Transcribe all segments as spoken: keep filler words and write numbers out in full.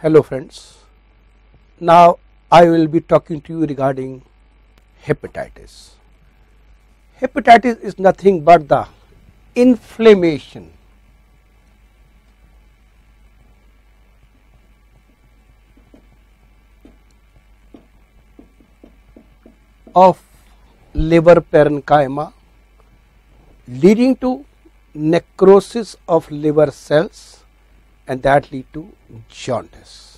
Hello friends, now I will be talking to you regarding hepatitis. Hepatitis is nothing but the inflammation of liver parenchyma leading to necrosis of liver cells, and that lead to jaundice.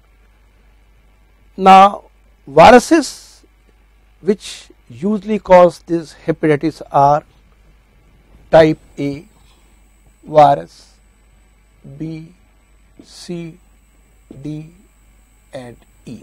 Now, viruses which usually cause this hepatitis are type A virus, B, C, D and E.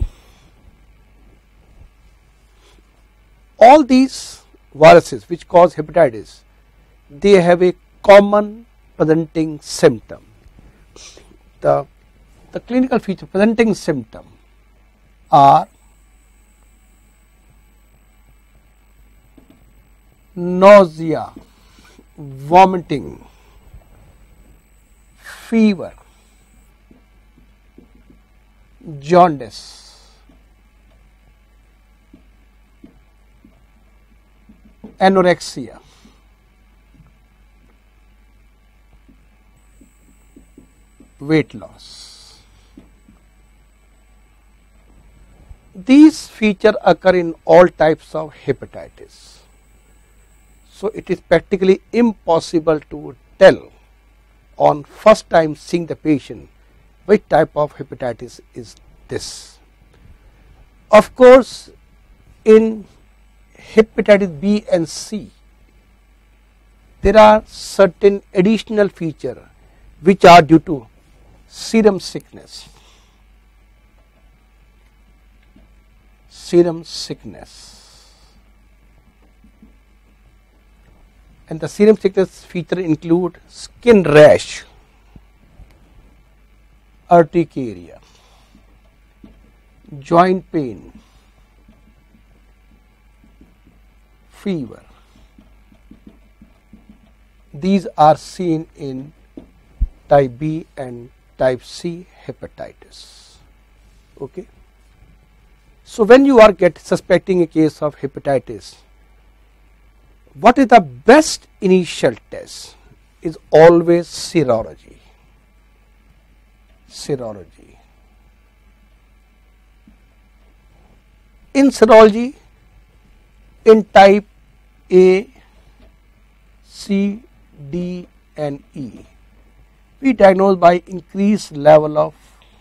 All these viruses which cause hepatitis, they have a common presenting symptom. The, the clinical feature presenting symptom are nausea, vomiting, fever, jaundice, anorexia, weight loss. These features occur in all types of hepatitis. So it is practically impossible to tell on first time seeing the patient which type of hepatitis is this. Of course, in hepatitis B and C, there are certain additional features which are due to serum sickness. Serum sickness. And the serum sickness feature include skin rash, urticaria, joint pain, fever. These are seen in type B and type C hepatitis. Okay. So when you are get suspecting a case of hepatitis, what is the best initial test is always serology. Serology. In serology, in type A, C, D and E, we diagnose by increased level of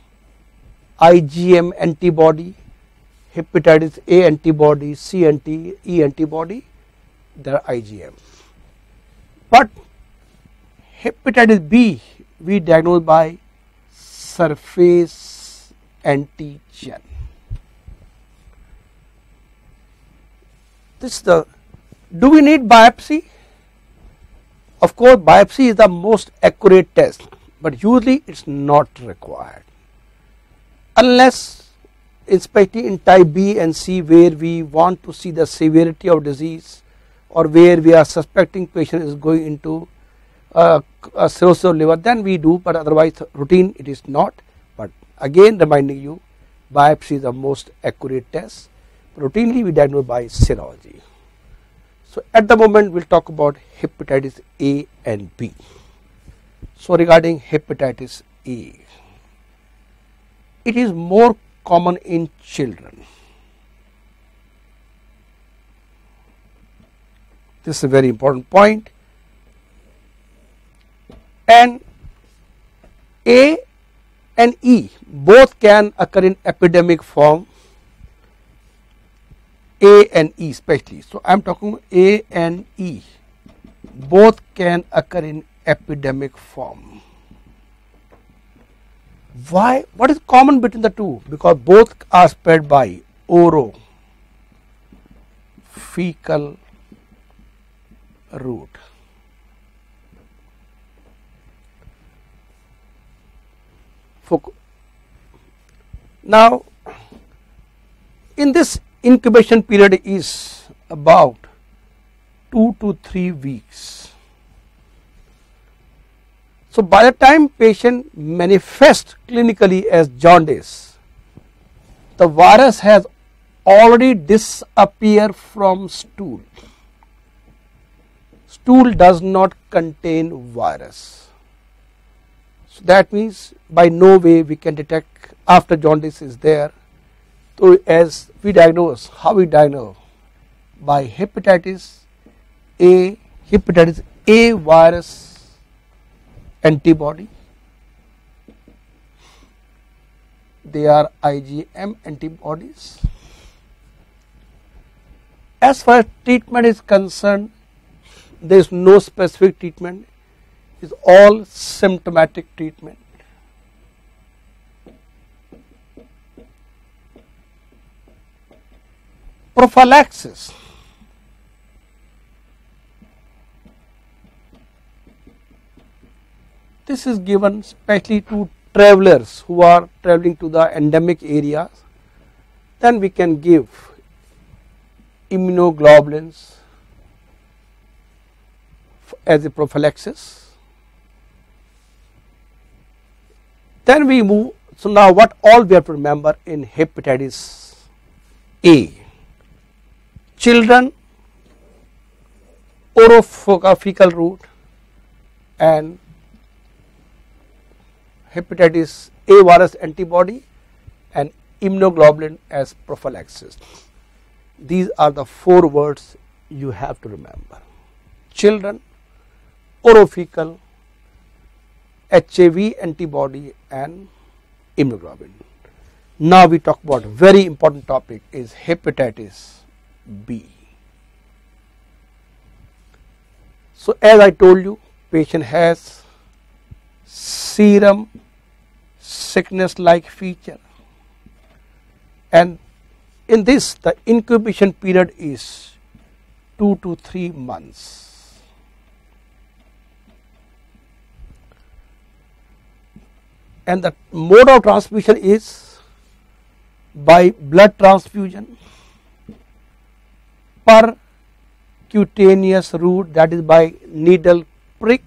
IgM antibody, hepatitis A antibody, C anti, E antibody, there are IgM. But hepatitis B we diagnose by surface antigen. This is the, do we need biopsy? Of course, biopsy is the most accurate test, but usually it is not required unless especially in type B and C where we want to see the severity of disease or where we are suspecting patient is going into uh, a cirrhosis of liver, then we do, but otherwise routine it is not. But again reminding you, biopsy is the most accurate test. Routinely we diagnose by serology. So at the moment we will talk about hepatitis A and B. So regarding hepatitis A, it is more common in children. This is a very important point. And A and E both can occur in epidemic form. A and E especially. So I am talking A and E both can occur in epidemic form. Why? What is common between the two? Because both are spread by oro fecal route. Now in this incubation period is about two to three weeks. So by the time patient manifests clinically as jaundice, the virus has already disappeared from stool. Stool does not contain virus. So that means by no way we can detect after jaundice is there. So as we diagnose, how we diagnose? By hepatitis A, hepatitis A virus antibody. They are IgM antibodies. As far as treatment is concerned, there is no specific treatment, it is all symptomatic treatment. Prophylaxis. This is given especially to travelers who are traveling to the endemic areas. Then we can give immunoglobulins as a prophylaxis. Then we move, so now what all we have to remember in hepatitis A. Children, orophageal route and hepatitis A virus antibody and immunoglobulin as prophylaxis. These are the four words you have to remember. Children, orophageal, H A V antibody and immunoglobulin. Now we talk about very important topic is hepatitis B. So as I told you, patient has serum sickness like feature, and in this the incubation period is two to three months. And the mode of transmission is by blood transfusion, percutaneous route, that is by needle prick.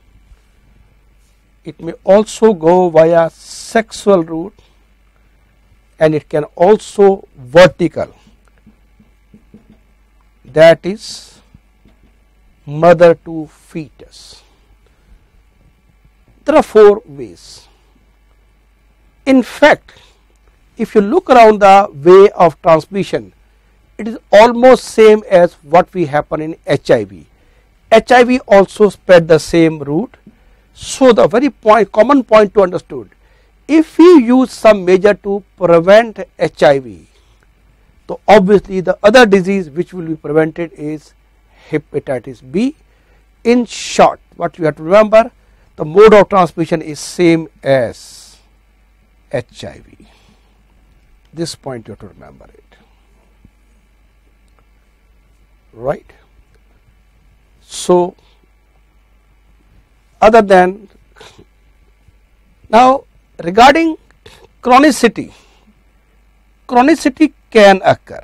It may also go via sexual route, and it can also vertical, that is mother to fetus. There are four ways. In fact, if you look around the way of transmission, it is almost same as what we happen in H I V. H I V also spread the same route. So the very point, common point to understood, if we use some measure to prevent H I V, so obviously the other disease which will be prevented is hepatitis B. In short, what you have to remember, the mode of transmission is same as H I V. This point you have to remember it. Right. So other than, now regarding chronicity, chronicity can occur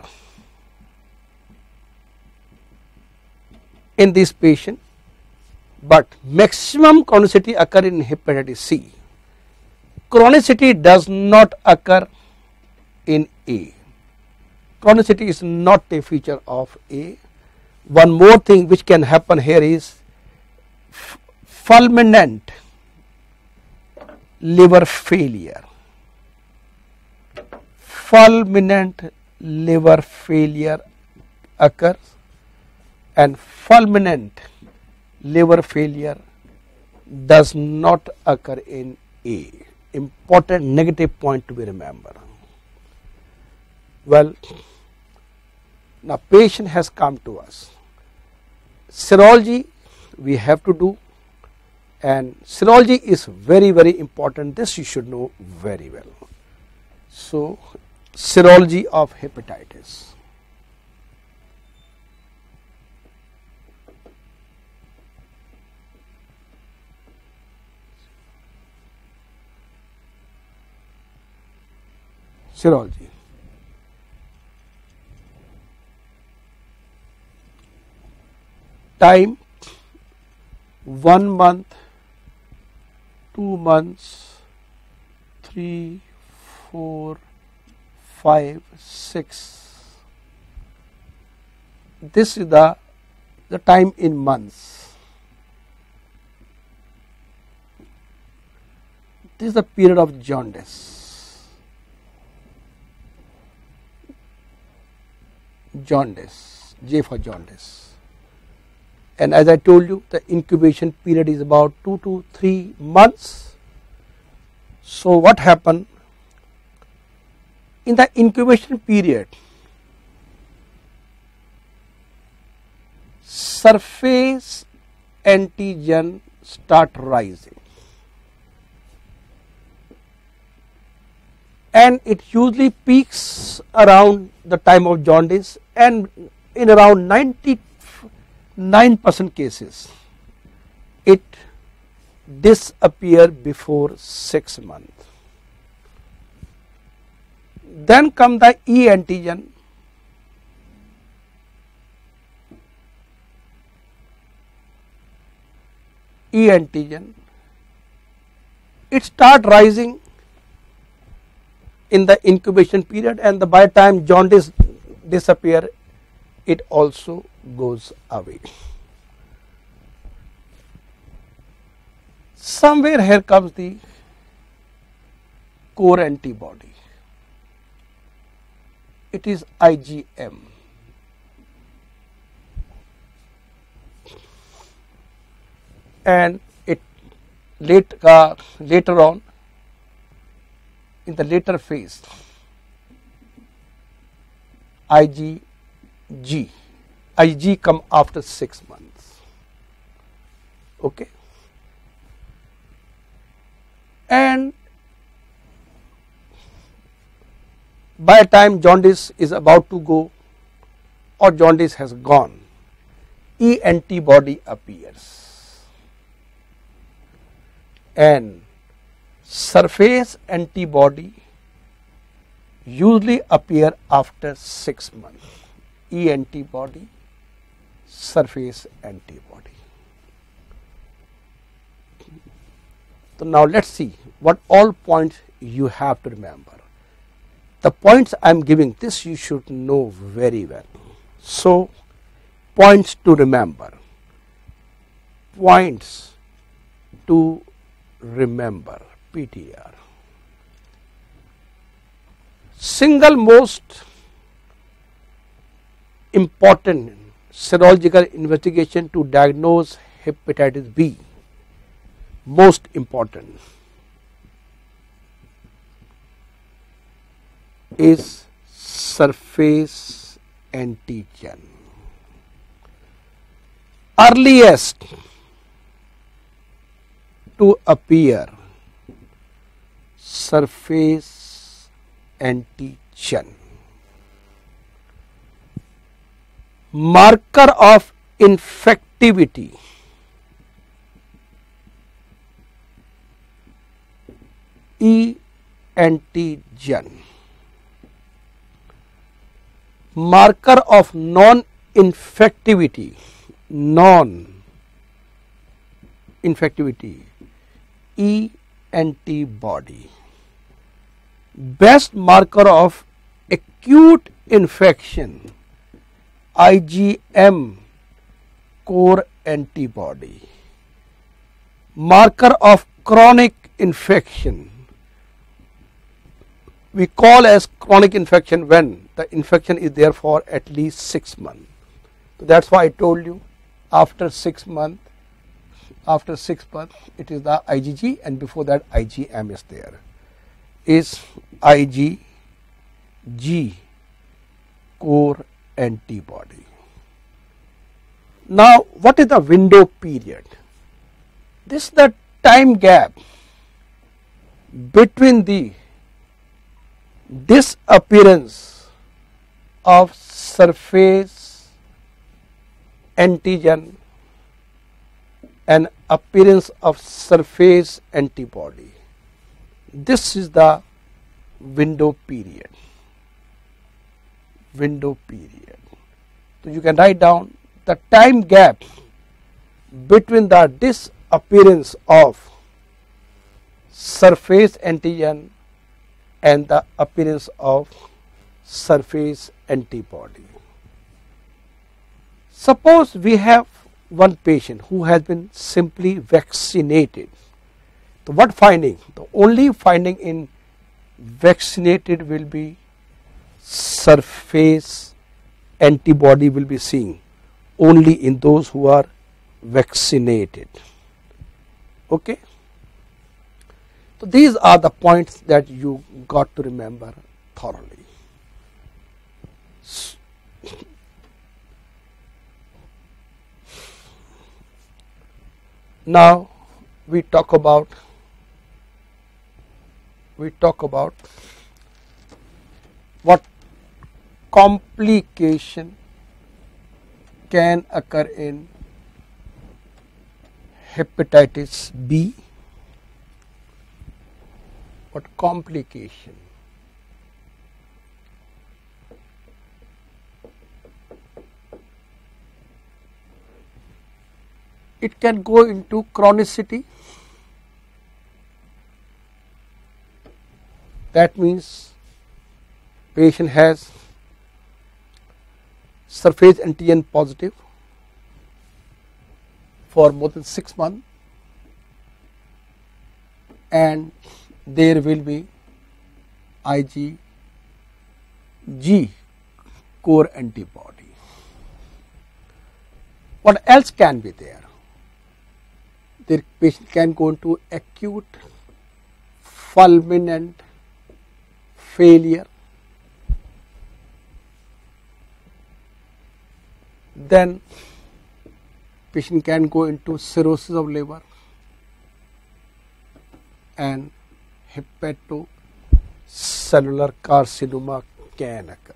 in this patient, but maximum chronicity occur in hepatitis C. Chronicity does not occur in A. Chronicity is not a feature of A. One more thing which can happen here is fulminant liver failure. Fulminant liver failure occurs, and fulminant liver failure does not occur in A. Important negative point to be remembered. Well, now patient has come to us. Serology we have to do, and serology is very very important. This you should know very well. So serology of hepatitis. Serology. Time one month two months, three, four, five, six. This is the, the time in months. This is the period of jaundice. Jaundice, J for jaundice. And as I told you, the incubation period is about two to three months. So what happened? In the incubation period, surface antigen start rising, and it usually peaks around the time of jaundice, and in around ninety-nine percent cases it disappear before six months. Then come the E antigen. E antigen, it start rising in the incubation period, and the by the time jaundice disappear, it also goes away. Somewhere here comes the core antibody. It is I G M. And it late, uh, later on, in the later phase, I G G, I G come after six months. Okay. And by the time jaundice is about to go or jaundice has gone, E antibody appears. And surface antibody usually appear after six months. E antibody, surface antibody. So now let's see what all points you have to remember. The points I am giving, this you should know very well. So points to remember. Points to remember, P T R. Single most important serological investigation to diagnose hepatitis B, most important, is surface antigen. Earliest to appear, surface antigen. Marker of infectivity, E antigen. Marker of non-infectivity, non-infectivity, E antibody. Best marker of acute infection, I G M core antibody. Marker of chronic infection, we call as chronic infection when the infection is there for at least six months. So that's why I told you after six months, after six months it is the I G G, and before that I G M is there. Is I G G core antibody. Now what is the window period? This is the time gap between the disappearance of surface antigen and appearance of surface antibody. This is the window period. Window period. So you can write down the time gap between the disappearance of surface antigen and the appearance of surface antibody. Suppose we have one patient who has been simply vaccinated. So what finding? The only finding in vaccinated will be surface antibody will be seen only in those who are vaccinated. Okay. So these are the points that you got to remember thoroughly. Now we talk about we talk about what complication can occur in hepatitis B. What complication? It can go into chronicity. That means patient has surface antigen positive for more than six months, and there will be IgG core antibody. What else can be there? The patient can go into acute fulminant failure, then patient can go into cirrhosis of liver and hepatocellular carcinoma can occur.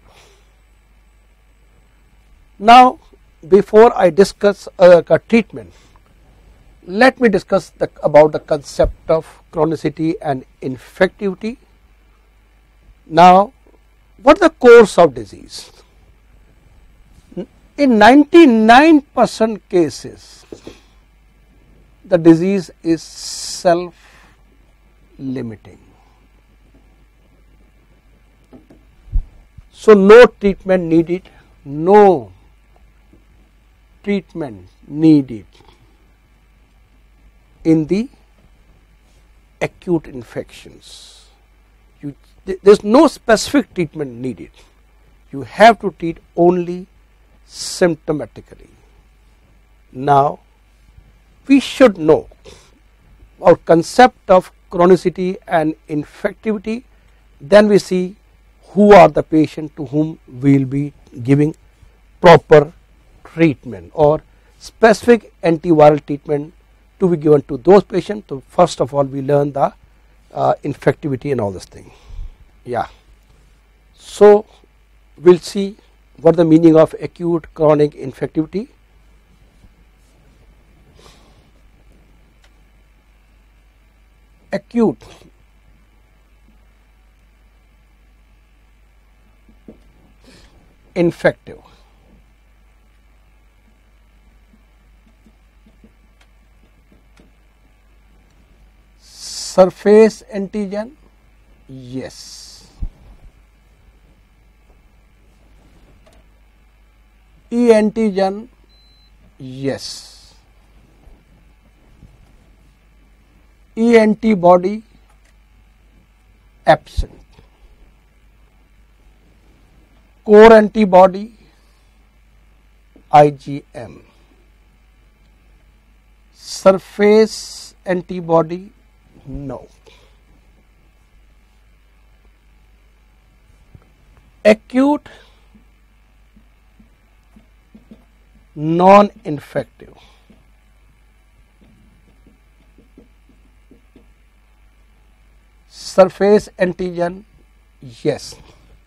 Now, before I discuss uh, a treatment, let me discuss the, about the concept of chronicity and infectivity. Now, what is the course of disease? In ninety-nine percent cases, the disease is self-limiting. So, no treatment needed, no treatment needed in the acute infections. You, there is no specific treatment needed. You have to treat only symptomatically. Now, we should know our concept of chronicity and infectivity, then we see who are the patient to whom we will be giving proper treatment or specific antiviral treatment to be given to those patients. So, first of all we learn the uh, infectivity and all this thing. Yeah. So, we will see what the meaning of acute chronic infectivity. Acute infective. Surface antigen, yes. E antigen, yes. E antibody, absent. Core antibody, IgM. Surface antibody, no. Acute non-infective. Surface antigen, yes.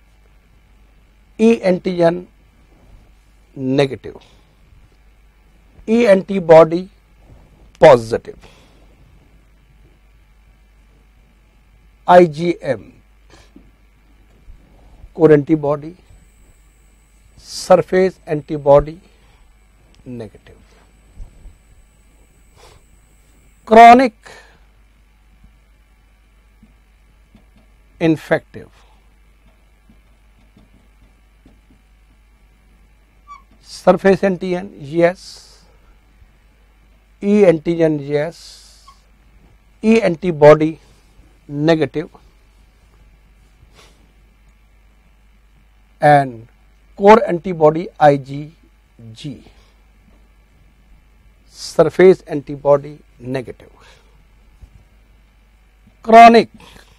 E antigen, negative. E antibody, positive. IgM, core antibody, surface antibody, negative. Chronic infective. Surface antigen, yes. E antigen, yes. E antibody, negative. And core antibody IgG, surface antibody, negative. Chronic,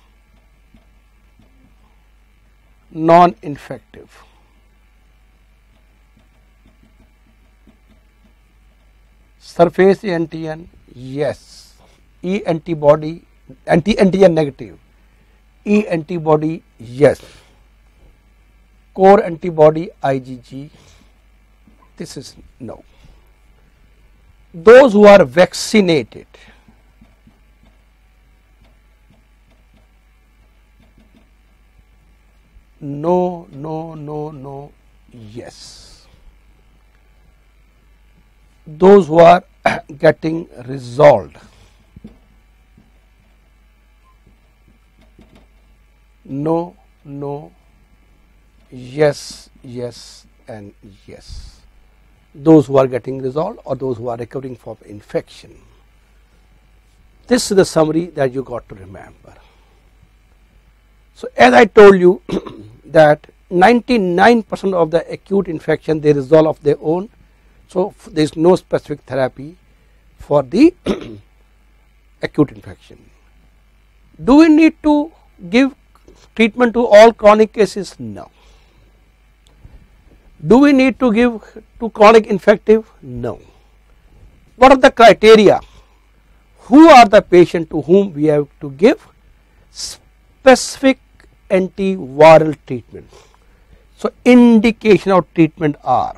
non-infective. Surface antigen, yes. E antibody, anti antigen negative. E antibody, yes. Core antibody IgG, this is no. Those who are vaccinated, no, no, no, no, yes. Those who are getting resolved, no, no, yes, yes, and yes. Those who are getting resolved or those who are recovering from infection. This is the summary that you got to remember. So as I told you that ninety-nine percent of the acute infection they resolve of their own. So there is no specific therapy for the acute infection. Do we need to give treatment to all chronic cases? No. Do we need to give to chronic infective? No. What are the criteria? Who are the patient to whom we have to give specific antiviral treatment? So indication of treatment are,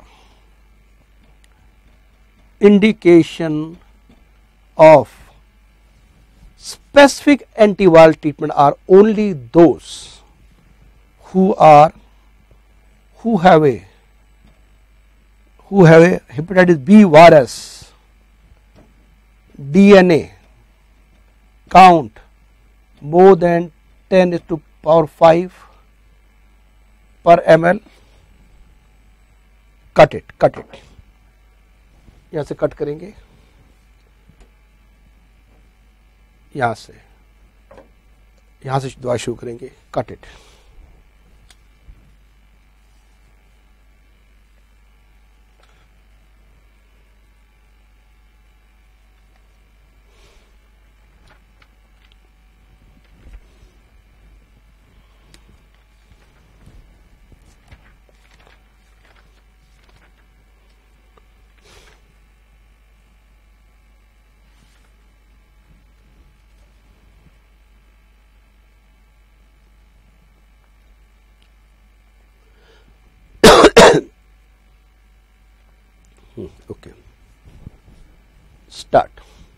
indication of specific antiviral treatment are only those who are who have a who have a hepatitis B virus D N A count more than ten is to power five per ml. Cut it, cut it. यहाँ से cut करेंगे, यहाँ से यहाँ से दवा शुरू करेंगे. Cut it. Okay, start.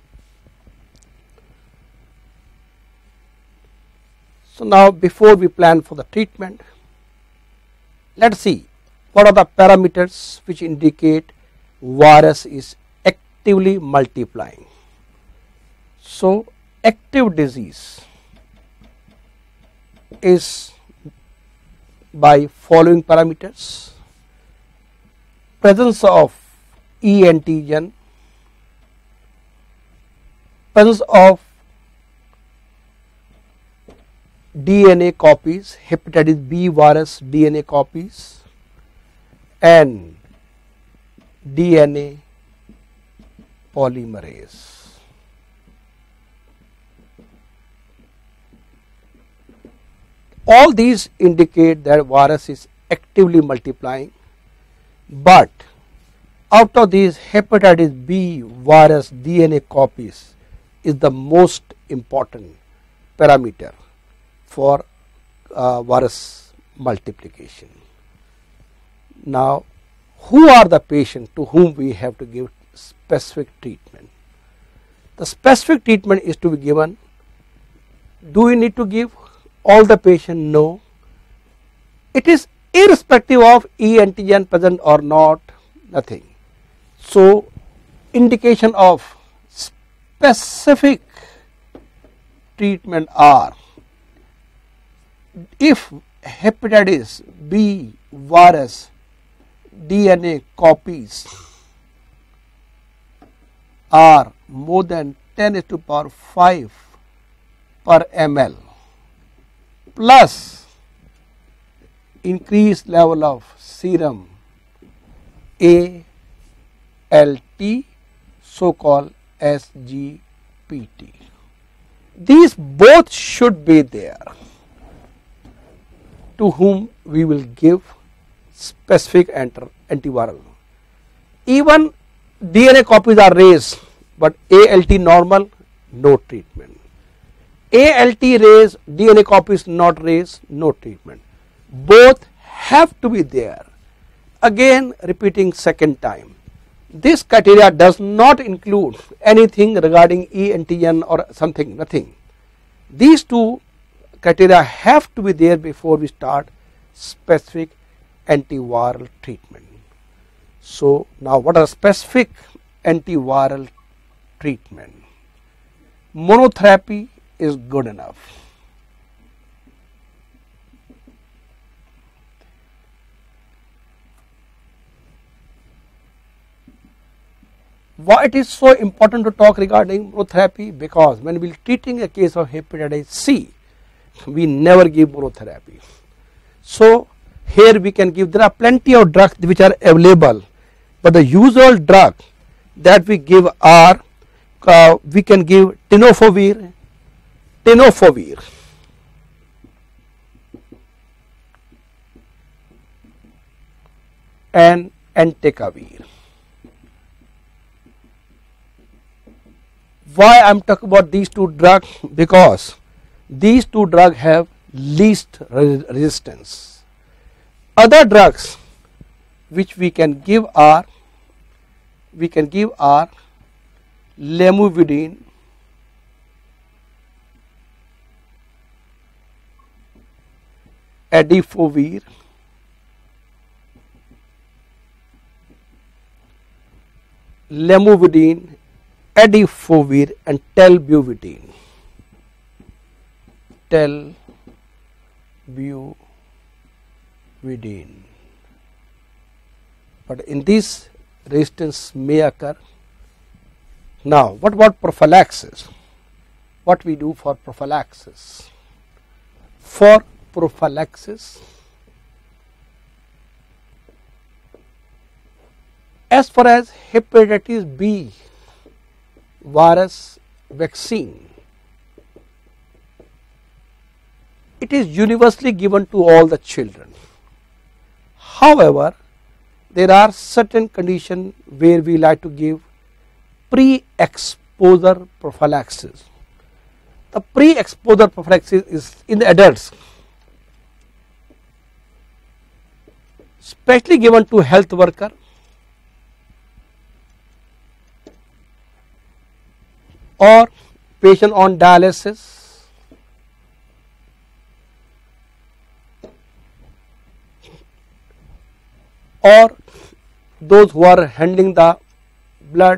So now before we plan for the treatment, let us see what are the parameters which indicate virus is actively multiplying. So active disease is by following parameters: presence of E antigen, presence of D N A copies, hepatitis B virus D N A copies, and D N A polymerase. All these indicate that virus is actively multiplying, but out of these, hepatitis B virus D N A copies is the most important parameter for uh, virus multiplication. Now, who are the patients to whom we have to give specific treatment? The specific treatment is to be given. Do we need to give all the patient? No. It is irrespective of E antigen present or not, nothing. So indication of specific treatment are if hepatitis B virus D N A copies are more than ten to the power five per ml plus increased level of serum A L T, so called S G P T. These both should be there, to whom we will give specific antiviral. Even D N A copies are raised, but A L T normal, no treatment. A L T raised, D N A copies not raised, no treatment. Both have to be there. Again repeating second time, this criteria does not include anything regarding E antigen or something, nothing. These two criteria have to be there before we start specific antiviral treatment. So now what are specific antiviral treatment? Monotherapy is good enough. Why it is so important to talk regarding monotherapy? Because when we are treating a case of hepatitis C, we never give monotherapy. So here we can give, there are plenty of drugs which are available, but the usual drug that we give are, uh, we can give tenofovir, tenofovir, and entecavir. Why I am talking about these two drugs? Because these two drugs have least resistance. Other drugs which we can give are, we can give are lamivudine, adifovir, lamivudine, adifovir, and telbuvitine. Telbuvitine. But in this, resistance may occur. Now, what about prophylaxis? What we do for prophylaxis? For prophylaxis, as far as hepatitis B virus vaccine, it is universally given to all the children. However, there are certain conditions where we like to give pre-exposure prophylaxis. The pre-exposure prophylaxis is in the adults, especially given to health worker, or patient on dialysis, or those who are handling the blood.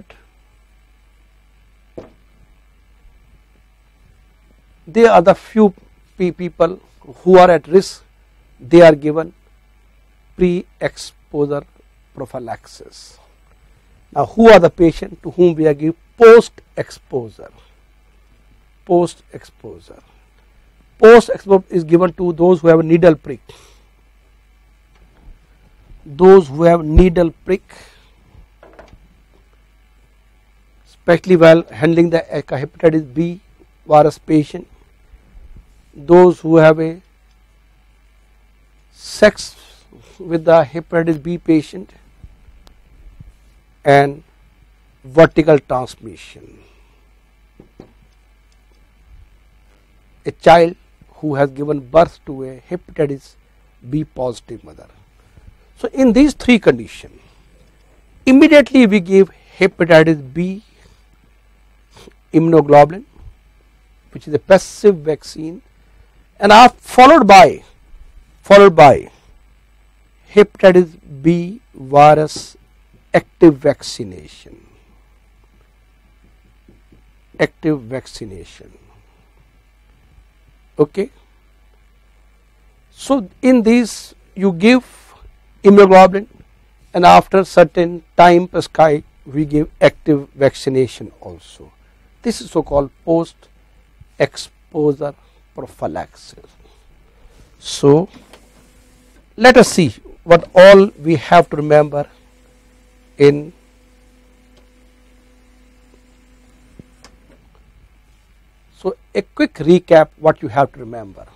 There are the few people who are at risk, they are given pre-exposure prophylaxis. Now, who are the patients to whom we are giving post-exposure? Post-exposure. Post-exposure is given to those who have a needle prick. Those who have needle prick, especially while handling the hepatitis B virus patient, those who have a sex with the hepatitis B patient, and vertical transmission. A child who has given birth to a hepatitis B positive mother. So in these three conditions, immediately we give hepatitis B immunoglobulin, which is a passive vaccine, and are followed by followed by hepatitis B virus active vaccination. Active vaccination. Okay. So in these you give immunoglobulin, and after certain time prescribed we give active vaccination also. This is so called post exposure prophylaxis. So let us see what all we have to remember in so a quick recap what you have to remember.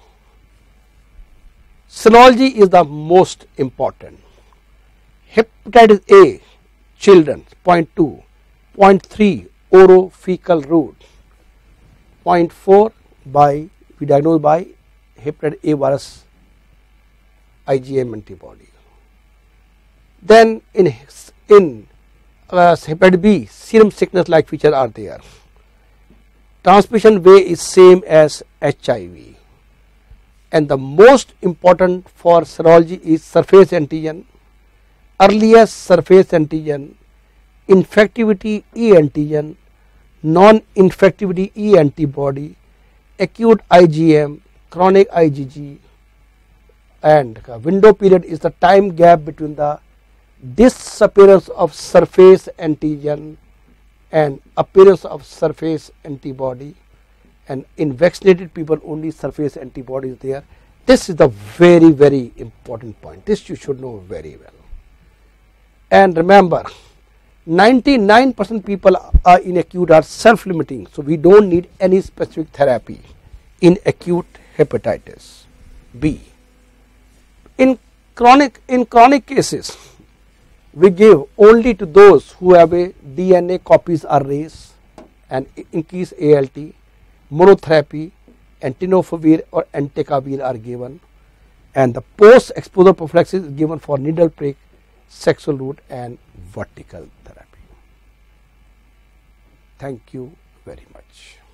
Serology is the most important. Hepatitis A, children, zero point two, zero point three orophycal route, zero point four by we diagnose by hepatitis A virus IgM antibody. Then in in uh, hepatitis B, serum sickness like features are there. Transmission way is same as H I V, and the most important for serology is surface antigen, earliest surface antigen, infectivity E antigen, non-infectivity E antibody, acute IgM, chronic IgG, and window period is the time gap between the disappearance of surface antigen and appearance of surface antibody, and in vaccinated people only surface antibody is there. This is the very very important point. This you should know very well. And remember, ninety-nine percent people are in acute are self-limiting, so we don't need any specific therapy in acute hepatitis B. In chronic in chronic cases, we give only to those who have a D N A copies are raised and increase A L T, monotherapy, and tenofovir or entecavir are given, and the post-exposure prophylaxis is given for needle prick, sexual route, and vertical therapy. Thank you very much.